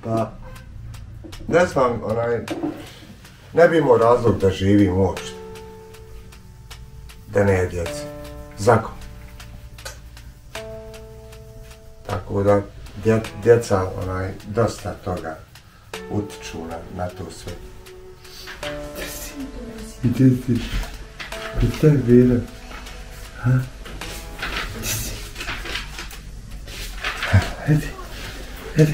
Pa, ne znam, ne bi imao razlog da živim uopšte. Da ne je djece. Zakon. Tako da, djeca, dosta toga utiču na to sve. Gdje si? Gdje je bila? Ha? Gdje si? Hajde.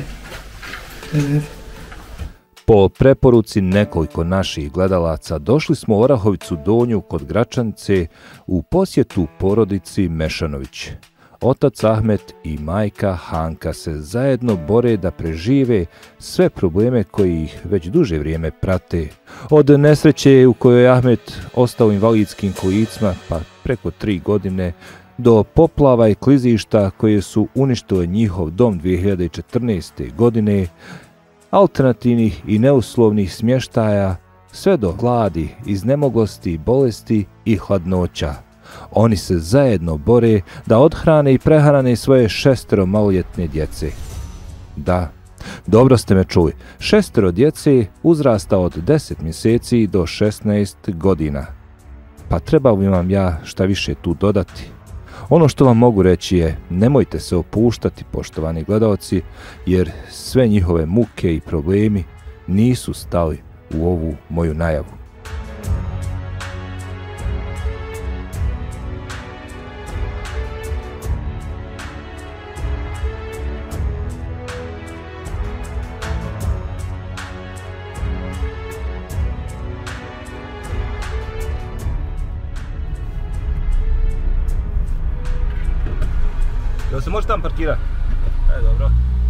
Po preporuci nekoliko naših gledalaca došli smo u Orahovicu Donju kod Gračanice u posjetu porodici Mešanović. Otac Ahmet i majka Hanka se zajedno bore da prežive sve probleme koji ih već duže vrijeme prate. Od nesreće u kojoj je Ahmet ostao u invalidskim kolicima pa preko 3 godine, do poplava i klizišta koje su uništile njihov dom 2014. godine, alternativnih i neuslovnih smještaja, sve do gladi, iznemoglosti, bolesti i hladnoća. Oni se zajedno bore da odhrane i prehrane svoje 6 maloljetne djece. Da, dobro ste me čuli, 6 djece uzrasta od 10 mjeseci do 16 godina. Pa trebao bi vam ja šta više tu dodati. Ono što vam mogu reći je, nemojte se opuštati, poštovani gledalci, jer sve njihove muke i problemi nisu stali u ovu moju najavu. Jel se može tamo parkirati? Dobro.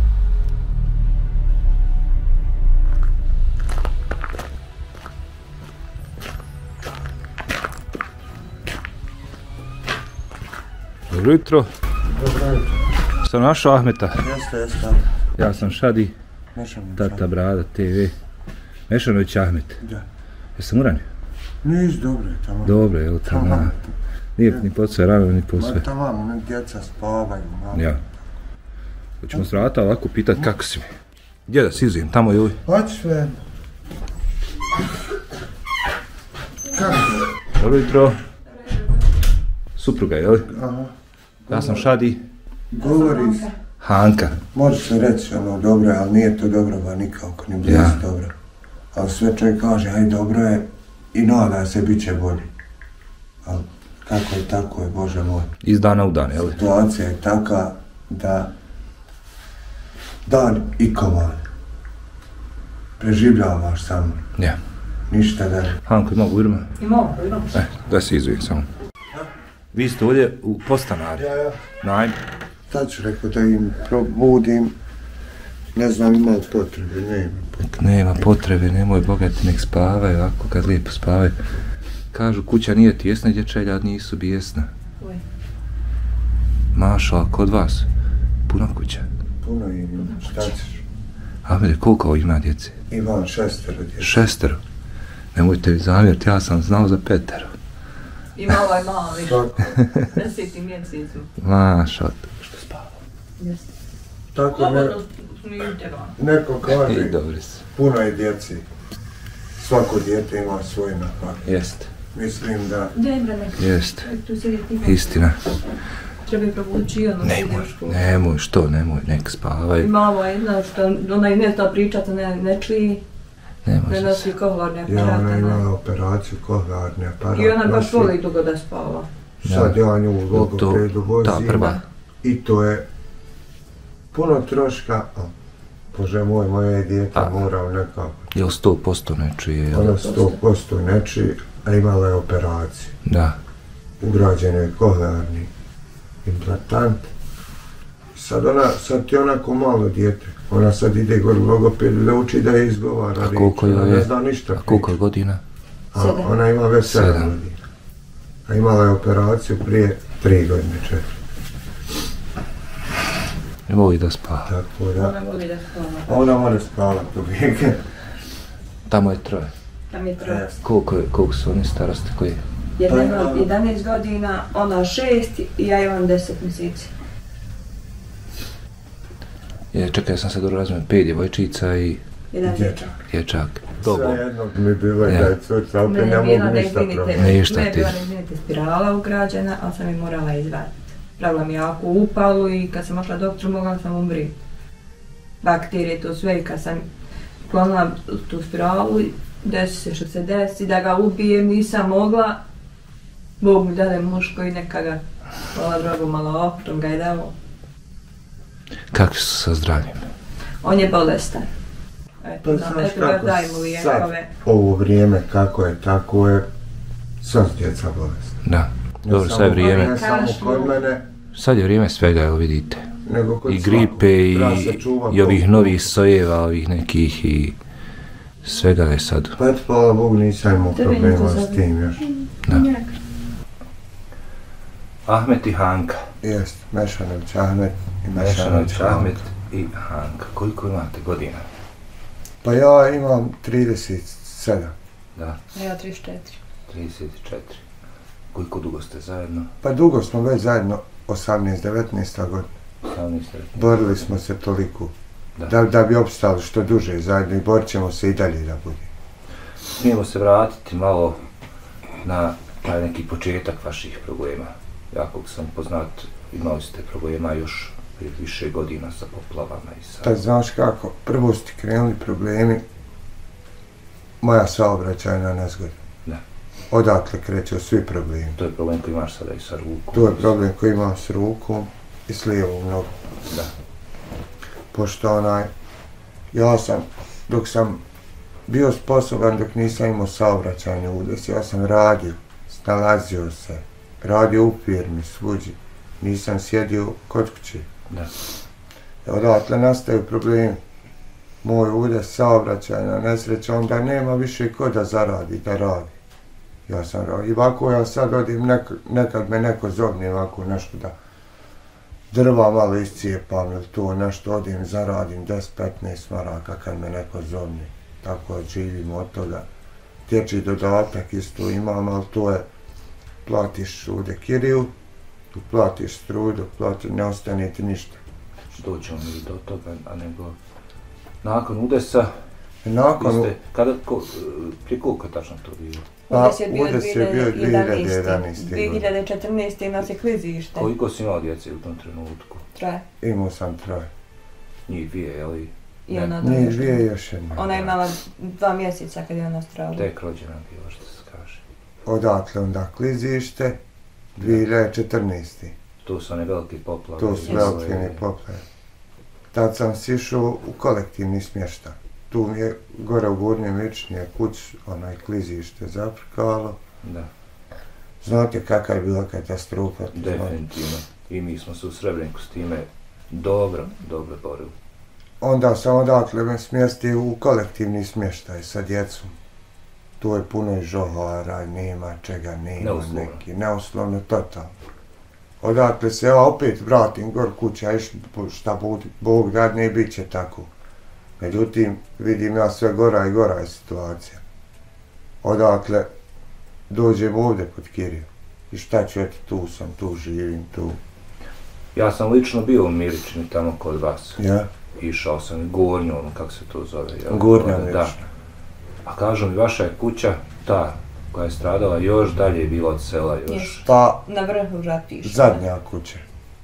Dobro jutro. Dobro jutro. Sam našao Ahmeta. Jeste. Ja sam Šadi. Mešanović. Tata Brada TV. Mešanović Ahmet. Da. Jesam uranio? Nis, dobro je tamo. Dobro, jel tamo? Nije ni posve rano, ni posve. Ma tamo, djeca spavaju. Ja. Hoćemo s vrata ovako pitati kako si mi. Gdje da si izujem, tamo ili? Hoći sve. Kako? Dobro jutro. Supruga, jel? Aha. Ja sam Šadi. Govori se. Hanka. Može se reći dobro je, ali nije to dobro, ba nikako, ni blizu dobro. Ali sve čovjek kaže, aj dobro je i nada se bit će bolje. Ali kako je, tako je, Bože moj. Iz dana u dan, jel? Situacija je taka da dan i koman preživljavaš samo. Ja. Ništa da... Hanko, ima gurma? Imamo. Da se izujem samo. Vi ste ovdje u postanari. Ja. Najme. Tad ću rekao da im probudim, ne znam ima potrebe, nema potrebe. Nema potrebe, nemoj bogati, nek spavaju, ovako kad lijepo spavaju. Kažu, kuća nije tijesna, dječelja nisu bijesna. Mašala, kod vas, puno kuća. Puno ima, šta ćeš? Ahmede, koliko ima djece? Imam 6 djece. 6? Nemojte vi zamjeriti, ja sam znao za 5. Ima ovaj mali. 10. mjesecu. Mašala, što spava? Jeste. Tako neko kaže, puno je djeci. Svako dijete ima svoj napad. Jeste. Mislim da... Jeste. Istina. Treba je probući ono. Nemoj, što nemoj, nek spavaju. Ima ova jedna što ona i ne zna pričati, ne čli. Ne nosi kohlarne aparate. Ja, ona ima operaciju kohlarne aparate. I ona baš voli dugo da spava. Sad ja nju u logopedu vozim. I to je puno troška. Bože moj, moje dijete morao nekako. Jel 100% ne čuje? Ona 100% ne čuje, a imala je operaciju. Da. Ugrađen je kohlarni implantant. Sad ti onako malo dijete. Ona sad ide gore u logopedu da uči da je izgovara. A koliko je? Ne zna ništa. A koliko je godina? Ona ima već 7 godina. A imala je operaciju prije 3 godine, 4. Ne voli da spava. Tako da. Ona voli da spava. Ona mora spavati uvijek. Tamo je 3. Tam je 3. Koliko su oni starosti koji? Jedna ima 11 godina, ona 6 i ja imam 10 mjeseci. Čekaj, sam se dobro razumijem, 5 djevojčica i... Jedan dječak. Dječak. Sve jedno mi bilo da je cuca, opet ne mogu ništa promijeniti. Ništa ti. ti. Mene je bila neizvinite spirala ugrađena, ali sam je morala izvaditi. Pravila mi jako upalu i kad sam ošla doktoru mogla sam umriti. Bakterije, to sve i kad sam klonila tu spiralu, desi se što se desi, da ga ubijem nisam mogla. Bog mi dade muško i neka ga, hvala Bogu, malo optom ga je dao. Kakvi su sa zdravljem? On je bolestan. Pa znaš kako sad, ovo vrijeme kako je, tako je, sva djeca bolesna. Da, dobro, sad je vrijeme. Ne samo kod mene. Sad je vrijeme svega, evo vidite. I gripe i ovih novih sojeva, ovih nekih i svega je sad. Pa eto, hvala Bogu, nisam imao problema s tim još. Da. Ahmet i Hanka. Jest, Mešanović Ahmet i Mešanović Ahmet i Hanka. Koliko imate godina? Pa ja imam 37. Da. Ja 34. 34. Koliko dugo ste zajedno? Pa dugo smo već zajedno, 18-19 godina. 18-19. Borili smo se toliko. Da bi opstali što duže zajedno i borit ćemo se i dalje da bude. Smijemo se vratiti malo na taj neki početak vaših problema. Ja koliko sam poznat, imali ste problema još prije više godina sa poplavama i sa... Pa znaš kako, prvo su ti krenuli problemi, moja saobraćajna nezgoda. Da. Odatle kreću svi problemi. To je problem koji imaš sada i sa rukom. To je problem koji imam s rukom i s lijevom nogom. Da. Pošto ja sam, dok sam bio sposoban, dok nisam imao saobraćajni udes, ja sam radio, snalazio se, radio u firmi, svuđi, nisam sjedio kod kuće. Da. Odatle nastaju problemi. Moj udes, saobraćajna nesreća, onda nema više ko da zaradi, da radi. Ja sam radio. I ovako ja sad odim, nekad me neko zovne ovako nešto da drva malo iscijepam ili to nešto, odim, zaradim 10-15 maraka kad me neko zovne. Tako živim od toga. Dječji dodatak isto imam, ali to je, platiš ovdje kiriju, platiš struju, ne ostane ti ništa. Doćemo mi do toga, a nego nakon udesa, prije koliko tačno to bilo? Udes je bio 2011. 2014. nas je klizište. Koliko si imao djece u tom trenutku? 3. Imao sam 3. Njih 2, jeli? Njih 2 još jedna. Ona je imala 2 mjeseca kad je ona stradala. Tek rođena bila, što se kaže. Odatle onda klizište, 2014. To su one velike poplave. To su velike poplave. Tad sam sišao u kolektivni smještaj. Tu mi je gore u Gornjem Vičnije kuć, onaj klizište zaprkalo. Da. Znate kakva je bila katastrofa? Definitivno. I mi smo se u Srebreniku s time dobro borili. Onda sam odatle me smjestio u kolektivni smještaj sa djecom. Tu je puno i žohara, nema čega, nema neki, neuslovno, totalno. Odatle se ja opet vratim gor kuća, šta Bog dadne, bit će tako. Međutim, vidim ja sve gora i gora je situacija. Odatle dođem ovdje pod kiriju. I šta ću, eto, tu sam, tu živim, tu. Ja sam lično bio u Miričini tamo kod vas. Ja? Išao sam Gornju, kako se to zove. Gornja Miričina. A kažu mi, vaša je kuća, ta koja je stradala, još dalje je bila od sela još. Pa, na vrhu Ratiša. Zadnja kuća.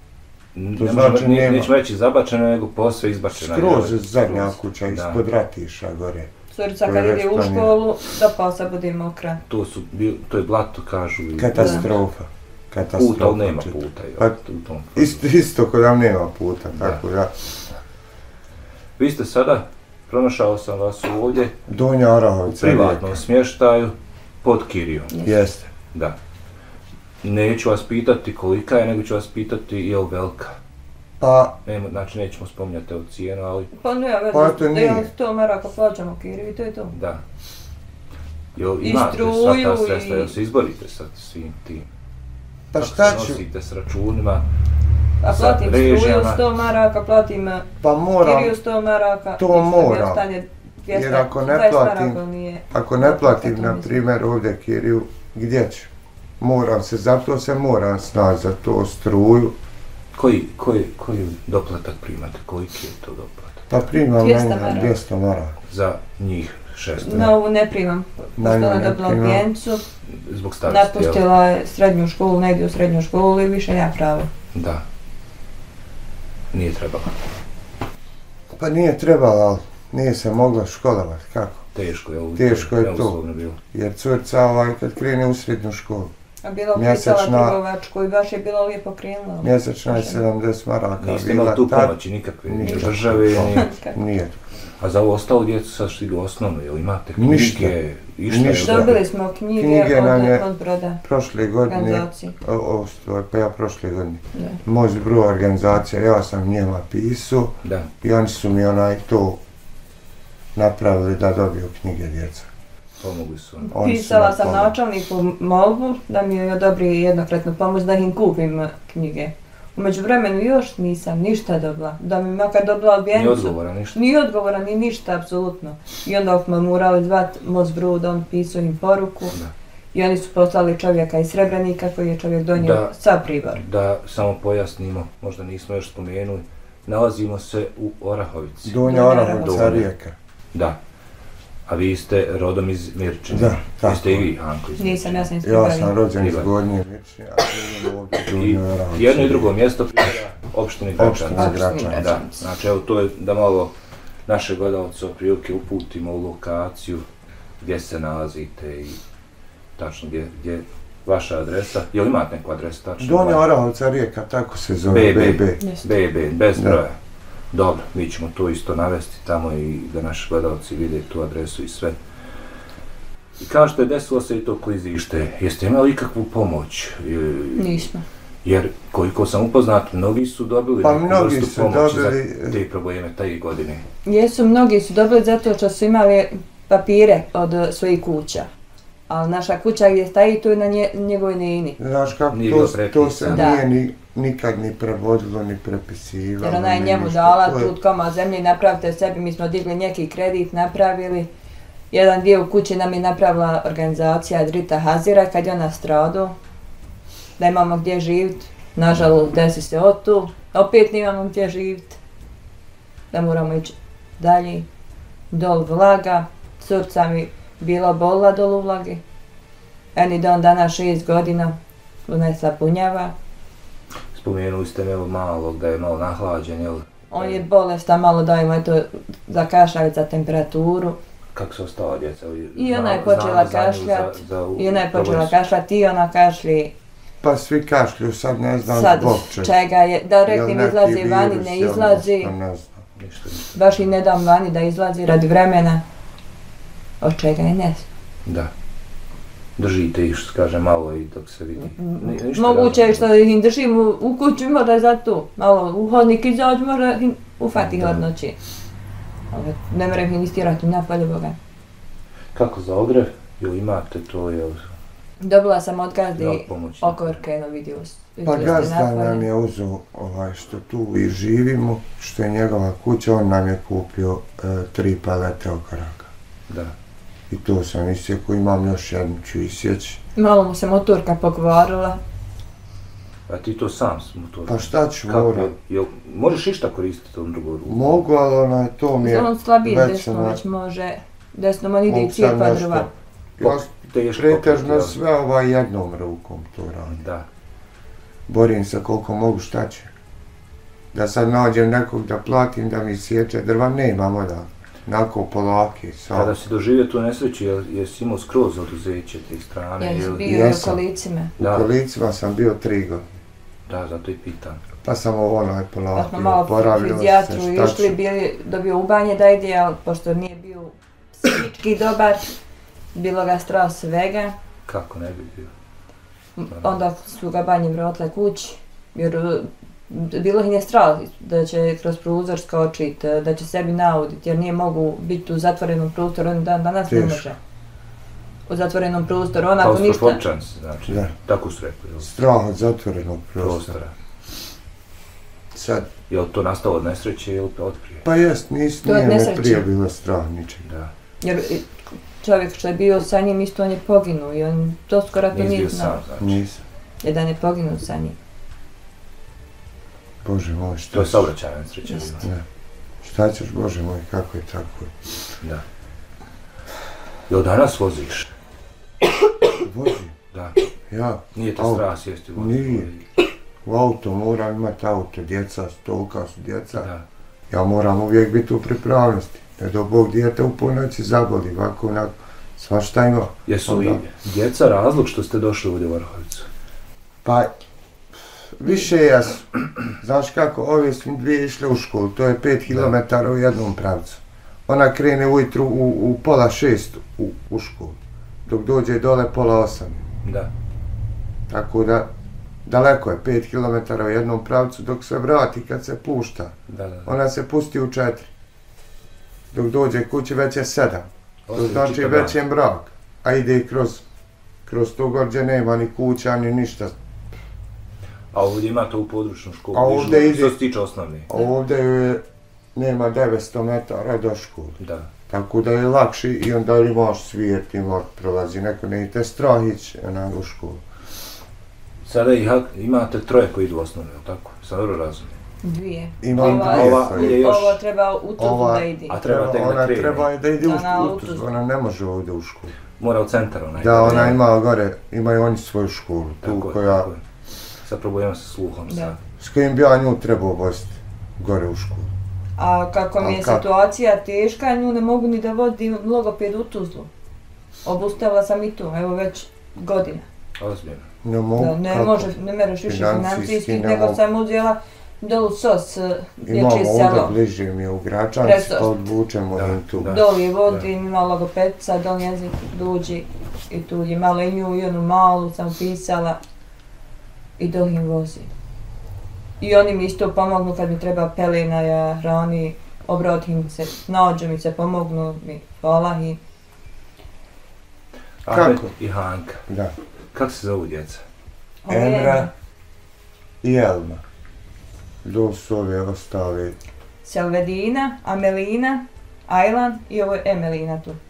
Nećemo reći zabačena, nego posve izbačena. Skroz zadnja kuća, ispod Ratiša gore. Curica kad ide u školu, dopao se bude mokra. To je blato, kažu. Katastrofa. Puta, ali nema puta. Isto kod nam nema puta, tako da. Vi ste sada, pronašao sam vas ovdje, Donja Orahovica, u privatnom smještaju, pod kirijom. Jeste. Da. Neću vas pitati kolika je, nego ću vas pitati je li velika. Pa... Znači nećemo spominjati o cijenu, ali... Pa ne, već 100 maraka plaćamo kiriju i to je to. Da. Imate sva ta sredstva, jel se izborite sa svim tim? Pa šta ću? Nosite s računima, a platim struju 100 maraka, platim kiriju 100 maraka. To moram. Jer ako ne platim, na primjer, ovdje kiriju, gdje ću? Zato se moram snaći za to struju, Koji doplatak primate? Koliki je to doplatak? Pa primam 200 maraka. Za njih 6. Na ovu ne primam. Pošto ona dobila odbijencu, Zbog starosti, napustila je srednju školu, negdje u srednju školu i više nema pravo. Da. Nije trebalo. Pa nije trebalo, ali nije se mogla školovati, kako? Teško je to, bilo. jer curca kad krene u srednju školu. A bila upisala trgovačku i baš je bilo lijepo krenula. Mjesečna je 70 maraka. Niste imali tu pomoći nikakve, ni države, Nije. A za ovo ostalo djecu sad što idu osnovno, jel imate knjige? Ništa. Dobili smo knjige od Broda. Prošle godine, pa ja prošle godine, Moć Bro organizacija, ja sam njima pisao i oni su mi to napravili da dobiju knjige djeca. Pomogli su. Pisala sam načelniku molbu da mi odobri jednokratnu pomoć da im kupim knjige. U međuvremenu još nisam ništa dobila, da mi makar dobila odbijencu. Nije odgovora ništa? Nije odgovora ni ništa, apsolutno. I onda smo morali zvati Moć Bro, da on pisao im poruku. I oni su poslali čovjeka iz Srebrenika koji je čovjek donio sav pribor. Da samo pojasnimo, možda nismo još spomenuli, nalazimo se u Orahovici. Donja Orahovica, Rijeka. Da. A vi ste rodom iz Mirčine? Da, tako. Vi ste i vi, Anko, iz Nisam, ja sam iz Pribavlja. Ja sam rođen iz Gornje Mirčine, a živim ovdje Donja Orahovica. Jedno i drugo mjesto pripada opštini Gračanci. Da, znači evo to je da malo naše gledalce otprilike uputimo u lokaciju gdje se nalazite i tačno gdje vaša adresa. Jel imate neku adresu tačno? Donja Orahovica, Rijeka, tako se zove, BB, bez broja. Dobro, mi ćemo to isto navesti tamo i da naši gledalci vide tu adresu i sve. I kao što je desilo se i to klizište, jeste imali ikakvu pomoć? Nismo. Jer koliko sam upoznat, mnogi su dobili neku vrstu pomoći za te probleme taj godine. Jesu, mnogi su dobili zato što su imali papire od svojih kuća. Ali naša kuća gdje staji, to je na njegovoj nini. Znaš kako, to se nije nikad ni prevodilo, ni prepisivalo. Jer ona je njemu dala tu koma zemlje i napravite sebi, mi smo digli neki kredit, napravili. Jedan dio u kući nam je napravila organizacija Drita Hazira kad je ona stradao. Da imamo gdje živjeti. Nažalost, desi se tu. Opet nemamo gdje živjeti. Da moramo ići dalje. Dol vlaga. Curca mi bila bolila dol u vlagi. Eni dan danas 6 godina. Ona je sapunjava. Spomenuli ste me malo da je malo nahlađen, jel? On je bolestan, malo dajemo eto za kašalj, za temperaturu. Kako su ostala djeca? I ona je počela kašljati. I ona kašli. Pa svi kašlju, sad ne znam zbog čega je. Da reklim izlazi vani, ne izlazi. Baš i ne dam vani da izlazi radi vremena. Od čega je ne znam. Da. Držite ih, kaže, malo i dok se vidi. Moguće je što ih držim u kuću, možda je za tu. Malo u hodnik izađu, možda ih ufati hladnoći. Ne moram ih istirati napolje Boga. Kako za ogrev? Jel imate to, jel? Dobila sam od gazdi okovrke, vidio. Pa gazda nam je uzeo što tu i živimo, što je njegova kuća, on nam je kupio 3 palete okoraka. Da. I to sam isjekao, imam još jednu ću isjeći. Malo mu se motorka pokvarila. A ti to sam s motorkom? Pa šta ću morat? Možeš išta koristiti tom drugom ruku? Mogu, ali to mi je on slabiji desno već može. Desno man ide i cijepa drva. Pretežno sve jednom rukom to radim. Da. Borim se koliko mogu, šta ću. Da sad nađem nekog da platim da mi sječe drva, nemam odavno. Nakon polaki. Kada si doživio tu nesreću, jesi imao skroz oduzeće te strane? Jesi bio i u kolicima? U kolicima sam bio 3 godine. Da, zato i pitam. Pa sam polaki oporavio se. Pa smo malo fizijatru išli, dobio u banje da ide, ali pošto nije bio psihički dobar, bilo ga strah svega. Kako ne bi bio? Onda su ga banje vratile kući, jer bilo ih je strah da će kroz prozor skočiti, da će sebi nauditi, jer nije mogu biti u zatvorenom prostoru, on danas ne može. U zatvorenom prostoru, onako ništa... Kao Stofočanci, znači, tako su rekli. Strah od zatvorenog prostora. Sad. Je li to nastalo od nesreće ili od prije? Pa jest, nije me prije bilo strah ničeg. Jer čovjek što je bio sa njim, isto on je poginuo i on to skoro to nije znao. Nisam. Jedan je poginuo sa njim. Bože moj, šta To je ćeš? saobraćajna nesreća. Ne. Šta ćeš, Bože moj, kako je tako? Da. Jel danas voziš? Vozim. Da. Ja. Nije te Auto. strah sjesti u Nije. U auto moram imati auto, djeca, tolika su djeca. Da. Ja moram uvijek biti u pripravnosti. Ne do Bog dijete u ponoći zaboli, ovako onako, svašta ima. Jesu li djeca razlog što ste došli ovdje u Orahovicu? Pa, više jesu. Znaš kako, ove su dvije išle u školu, to je 5 km u jednom pravcu. Ona krene ujutru u pola 6 u školu, dok dođe dole pola 8. Da. Tako da, daleko je 5 km u jednom pravcu, dok se vrati kad se pušta. Da. Ona se pusti u 4. Dok dođe kući već je 7. To znači već je mrak. A ide kroz to gorđe nema ni kuća ni ništa. A ovdje ima to u područnu školu? A ovdje ide... Što se tiče osnovne? Ovdje je, nema 900 metara do škole. Da. Tako da je lakši i onda imaš svijet, imaš prolazi neko, ne te strah ići u školu. Sada imate 3 koji idu u osnovne, jel tako? Sad dobro razumijem. 2. Imam Ova treba u Tuzlu da ide. A treba tek da ona krene. treba da ide u Tuzlu, ona ne može ovdje u školu. Mora u centar ona. Da, ona ima gore, imaju oni svoju školu, tu koja... Tako je. Sad probujemo sa sluhom sad. S kojim bi ja nju trebao voziti gore u školu. A kako mi je situacija teška, nju ne mogu ni da vodim logoped u Tuzlu. Obustavila sam i tu, evo već godina. Ozbiljno. Ne mogu, ne mereš više financijski, nego sam uzela dolu SOS, dječje selo. Imamo ovdje bliže mi je u Gračanci, pa odvučemo im tu. Doli vodim, ima logopedica, doli jezik dođi i tu je malo i nju i onu malu sam pisala i doli im vozim. I oni mi isto pomognu kad mi treba pelena, ja hrani, obratim se, nađu mi se, pomognu mi, hvala im. Ahmet i Hanka. Da. Kako se zovu djeca? Emra i Elma. Dol su ove ostale. Selvedina, Amelina, Ajlan i ovo je Emelina tu.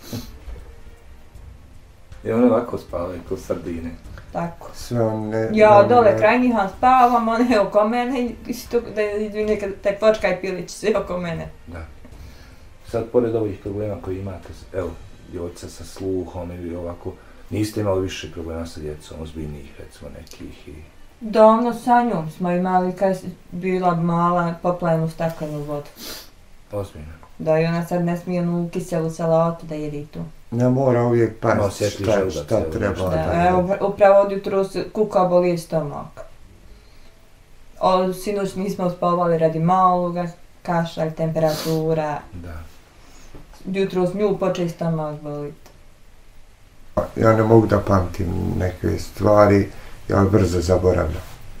I one ovako spavaju ko sardine. Tako. Sve one... Ja dole kraj njih spavam, one oko mene, isto da izvine taj počka i pilić, sve oko mene. Da. Sad, pored ovih problema koji imate, evo, djevojčica sa sluhom ili ovako, niste imali više problema sa djecom, ozbiljnijih, recimo, nekih i... Davno sa njom smo imali, kad je bila mala, poplajenu staklenu vodu. Ozbiljno. Da, i ona sad ne smije onu kiselu salatu da jedi tu. Ne mora uvijek paziti šta treba da jedi. Evo, upravo od jutro kuka boli stomak. Sinoć nismo spavali radi maloga, kašalj, temperatura. Da. Jutro s nju počeo stomak boliti. Ja ne mogu da pamtim neke stvari, ja brzo zaboravljam.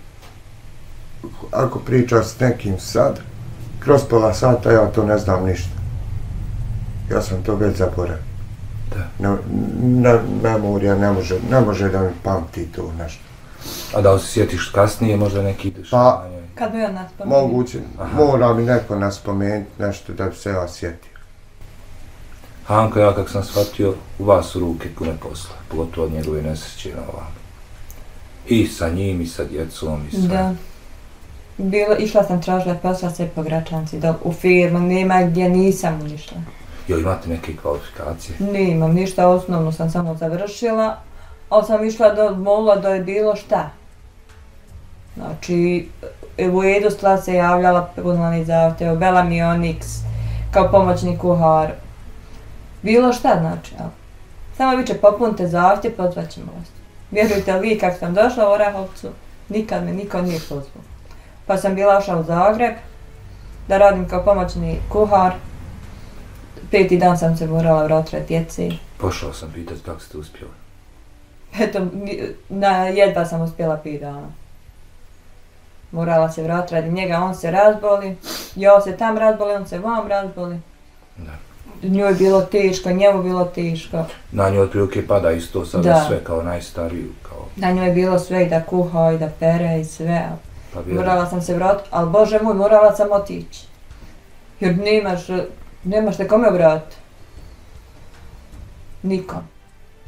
Ako pričam s nekim sad, kroz pola sata ja to ne znam ništa. Ja sam to već zaboravio. Memorija ne može da mi pamti to nešto. A da li se sjetiš kasnije možda neki ideš? Pa, kad bi on nas spomenuo? Moguće, mora mi neko nas spomenuti nešto da bi se ja sjetio. Hanka, ja kako sam shvatio, u vas u ruke pune posla, pogotovo od njegove nesreće na ovamo. I sa njim, i sa djecom, i sa... Da. Išla sam tražila posla sve po Gračanci, u firmu, nema gdje nisam unišla. Jel imate neke kvalifikacije? Nimam ništa, osnovno sam samo završila, ali sam išla molila da je bilo šta. Znači, u Edostla se javljala punani zahtjev, Bela mi Onyx, kao pomoćni kuhar. Bilo šta znači, ali samo vi će popunite zahtjev, pozvaćemo vas. Vjerujte li vi kako sam došla u Orahovcu, nikad me niko nije pozvao. Pa sam bila ošla u Zagreb, da radim kao pomoćni kuhar. 5. dan sam se morala vratiti djeci. Pošao sam pitati kako ste uspjeli. Eto, jedva sam uspjela 5 dana. Morala se vratiti radi njega, on se razboli, ja se tam razboli, on se vam razboli. Da. Njoj je bilo teško, njemu bilo teško. Na njoj otprilike pada isto sada sve kao najstariju. Na njoj je bilo sve i da kuha i da pere i sve. Morala sam se vratiti, ali Bože moj, morala sam otići. Jer nemaš te kome vratiti. Nikom.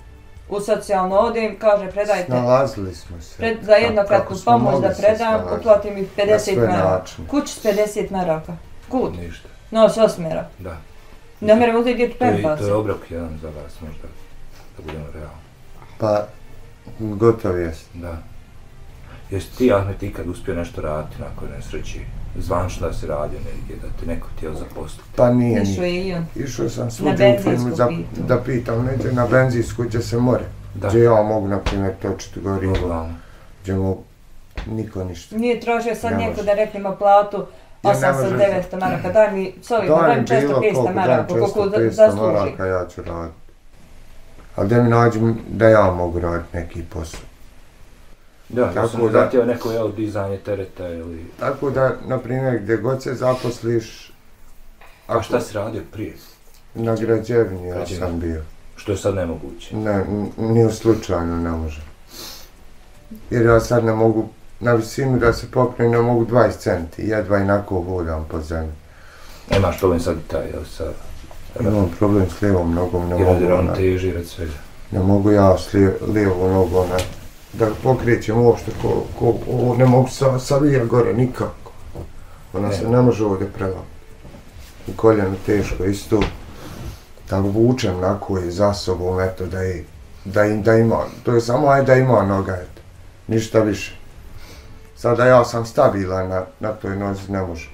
u socijalno odem, kaže predajte. Nalazili smo se. Za jednokratnu pomoć da predam, uplatim mi 50 maraka. Kući s 50 maraka. Kud? Ništa. No, s 8. Da. Ne mjeram uzeti djetu pempasa. To je obrok jedan za vas možda, da budemo realni. Pa, gotov jest. Da. Jesi ti, Ahmet, ikad uspio nešto raditi nakon nesreći? Zvančno da si radio negdje, da te neko htio zaposliti? Pa nije. Išao je i on. Išao sam svuđe u filmu da pitam neđe na benzinsku gdje se more. Gdje ja mogu, na primjer, točiti gorivo. Gdje mu niko ništa. Nije tražio sad neko da rekli ima platu 800-900 maraka. Daj mi, solidno, daj mi 400-500 maraka, koliko zasluži. Maraka ja ću raditi. Ali da mi nađem da ja mogu raditi neki posao. Da, ja sam zatio neko dizanje tereta ili... Tako da, na primjer, gdje god se zaposliš... A šta si radio prije? Na građevini ja sam bio. Što je sad nemoguće? Ne, ni u slučajno ne može. Jer ja sad ne mogu, na visinu da se popnem, ne mogu 20 centi, jedva inako hodam po zemlji. Nemaš problem sad i taj, jel sad? Imam problem s lijevom nogom, ne mogu... Jer on teži red svega. Ne mogu ja s lijevom nogom, da pokrećem uopšte, ne mogu sa vija gore nikako. Ona se ne može ovdje prelati. I koljeno teško isto. Da vučem nako i za sobom, eto, da ima, to je samo da ima noga, eto. Ništa više. Sada ja sam stabilan na toj nozi, ne može.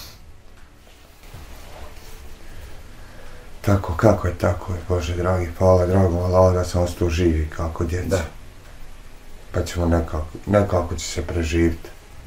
Tako, kako je, Bože dragi, hvala dragom Allah da sam ostao živi kako djeca. Da. Pa ćemo nekako će se preživiti.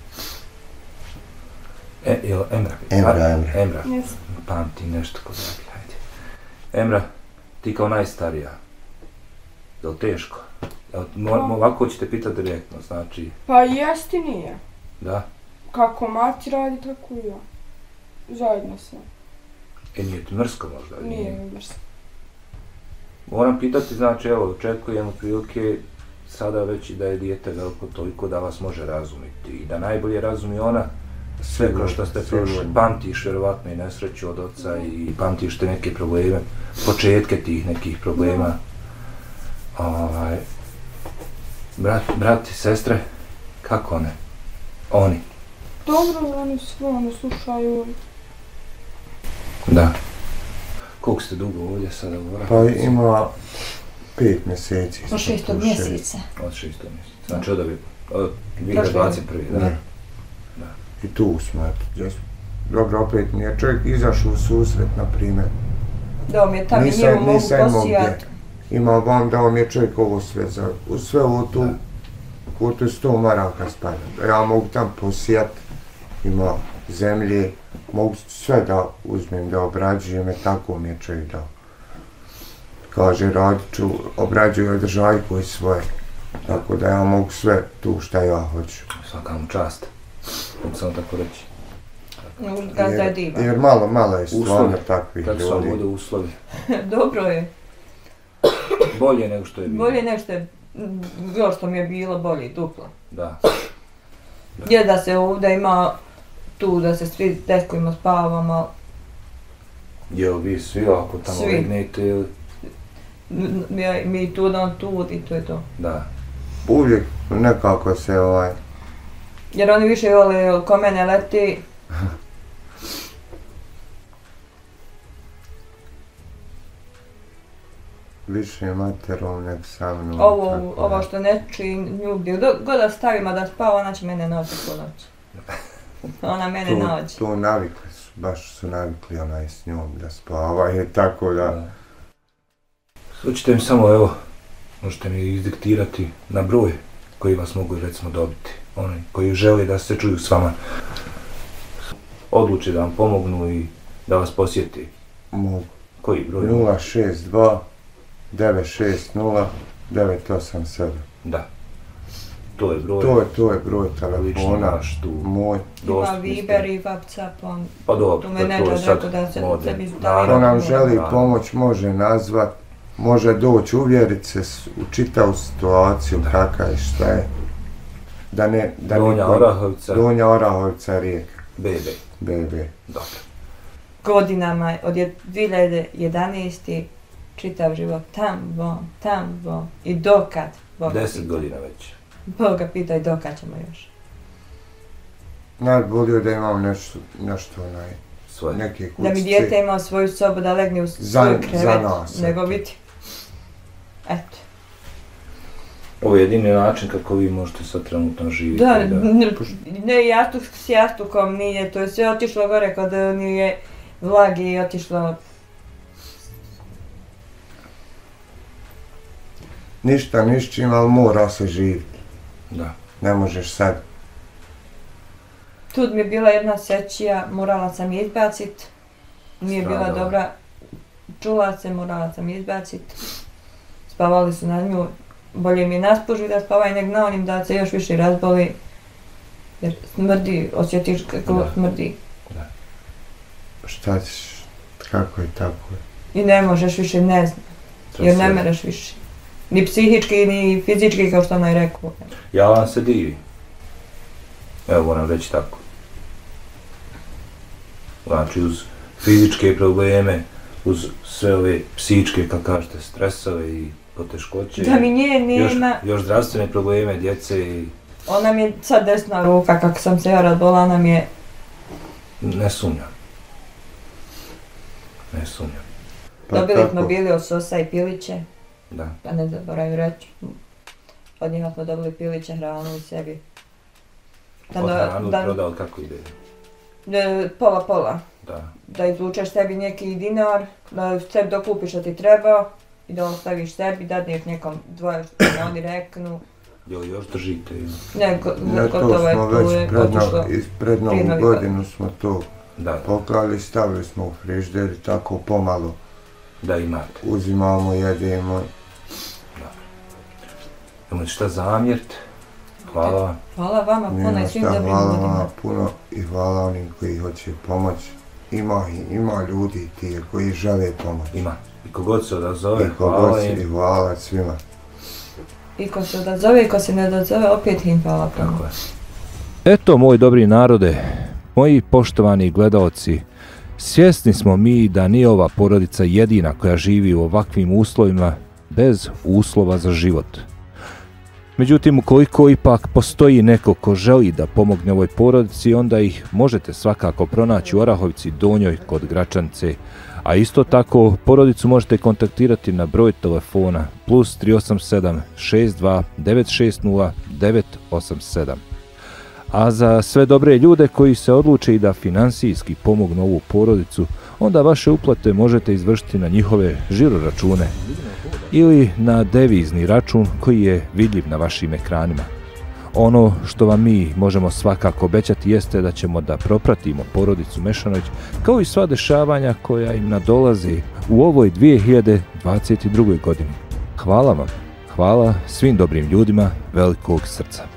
Emra. Yes. Pamti nešto kod njega, hajde. Emra, ti kao najstarija, je li teško? Ovako ćete pitati direktno, znači... Pa jest i nije. Da? Kako mati radi, tako i ja. Zajedno sam. Nije ti mrsko možda? Nije mi mrsko. Moram pitati, znači, evo, očekujem prilike sada već i da je dijete veliko toliko da vas može razumjeti i da najbolje razumije ona sve kroz što ste prošli. Pamtiš vjerovatno i nesreću od oca i pamtiš te neke probleme, početke tih nekih problema. Brat i sestre, kako one? Oni? Dobro, oni sve slušaju. Da. Koliko ste dugo ovdje sada? Pa ima 5 mjeseci. Od 6. mjeseca. Od 6. mjeseca. Znači od 2021. Da. I tu smo, eto. Dobro, opet nije čovjek izašao u susret, na primjer. Da mi je tamo njemu mogu posijati. Ima vam da vam je čovjek ovo sve ovo tu, u tu 100 maraka spada. Ja mogu tam posijati, ima zemlje, mogu sve da uzmem, da obrađujem, tako mi je čovjek dao. Kaže, radit ću, obrađuju održajku i svoje. Tako da ja mogu sve tu šta ja hoću. Svaka mu čast, mogu samo tako reći. Jer malo je stvarno takvih ljudi. Kako su vam ovdje uslovi? Dobro je. Bolje nego što je bilo. Bolje nego što je, još što mi je bilo bolje, duplo. Da. Je da se ovdje ima tu da se svi deskovima spavamo. Jel vi svi ako tamo legnete ili? Mi tu da on tu i to je to. Da. Uvijek nekako se Jer oni više vole ko mene leti. Više materom nek sa mnom. Ovo što ne čuji nju gdje god da stavima da spava, ona će mene naći po noći. Ona mene naći. To navikli su, baš su navikli onaj s njom da spava i tako da. Slučite mi samo, evo, možete mi izdiktirati na broj koji vas mogu recimo dobiti. Oni koji žele da se čuju s vama. Odluče da vam pomognu i da vas posjeti. Mogu. Koji broj? 062 960 987. Da. To je broj. To je broj telefona. Moj. Ima Viber i WhatsApp. Pa dobro, to je sad modern. Ko nam želi pomoć može nazvat, može doći uvjeriti se u čitavu situaciju kakva je, šta je. Donja Orahovica Rijeka. BB. BB. Dobro. Godinama od 2011. čitav život, tamo, i dokad, Boga 10 pita. godina već. Boga pitaj dokad ćemo još. Najbolje da imam nešto Svoje. neke kućice. Da mi dijete ima svoju sobu, da legne u svoj krevet, za nas, nego biti. Eto. Ovo je jedini način kako vi možete sad trenutno živjeti. Da, ne jastuk s jastukom nije, to je sve otišlo gore kod nije vlagi i otišlo. Ništa nišćim, ali mora se živjeti. Da. Ne možeš sad. Tud mi je bila jedna sećija, morala sam je izbacit. Nije bila Stradala. dobra. Čula se, morala sam je izbacit. Spavali su na nju. Bolje mi je naspuži da spavaj nek na onim da se još više razboli. Jer smrdi, osjetiš kako Da. smrdi. Šta ćeš, kako je, tako je. I ne možeš više, ne znam. Jer ne mereš više. Ni psihički, ni fizički, kao što ona je rekao. Ja vam se divim. Evo moram reći tako. Znači uz fizičke probleme, uz sve ove psihičke, kako kažete, stresove i poteškoće. Da mi nje nema. Još zdravstvene probleme, djece i... Ona mi je sad desna ruka, kako sam se ja razbola, ona mi je... Ne sumnjam. Ne sumnjam. Pa Dobili tako. smo bili od Sosa i piliće, Da. pa ne zaboravim reći. Od njega smo dobili piliće, hranu u sebi. Od hranu prodao kako ide. Pola. Da. Da izvučeš sebi neki dinar, da sebi dokupiš što ti treba i da ostaviš sebi, dadneš nekom dvoje što oni reknu. Jel još držite? Ili? Ne, Ne, to gotovo je smo tu, već je pred otišlo. pred prije novu Novi godinu smo to Da. poklali, stavili smo u frižider i tako pomalo Da imate. uzimamo, jedemo. Imate šta zamjeriti? Hvala vam. Hvala vama puno i Nema svim šta, dobrim hvala ljudima. vama puno i hvala onim koji hoće pomoć. Ima ljudi ti koji žele pomoć. Ima. I kogod se odazove, I hvala kogod si, im. hvala svima. I ko se odazove i ko se ne odazove, opet im hvala puno. Tako je. Eto, moj dobri narode, moji poštovani gledaoci, svjesni smo mi da nije ova porodica jedina koja živi u ovakvim uslovima bez uslova za život. Međutim, ukoliko ipak postoji neko ko želi da pomogne ovoj porodici, onda ih možete svakako pronaći u Orahovici Donjoj kod Gračance, a isto tako porodicu možete kontaktirati na broj telefona +387 62 960 987. A za sve dobre ljude koji se odluče i da finansijski pomognu ovu porodicu, onda vaše uplate možete izvršiti na njihove žiro račune ili na devizni račun koji je vidljiv na vašim ekranima. Ono što vam mi možemo svakako obećati jeste da ćemo da propratimo porodicu Mešanović kao i sva dešavanja koja im nadolazi u ovoj 2022. godini. Hvala vam, hvala svim dobrim ljudima velikog srca.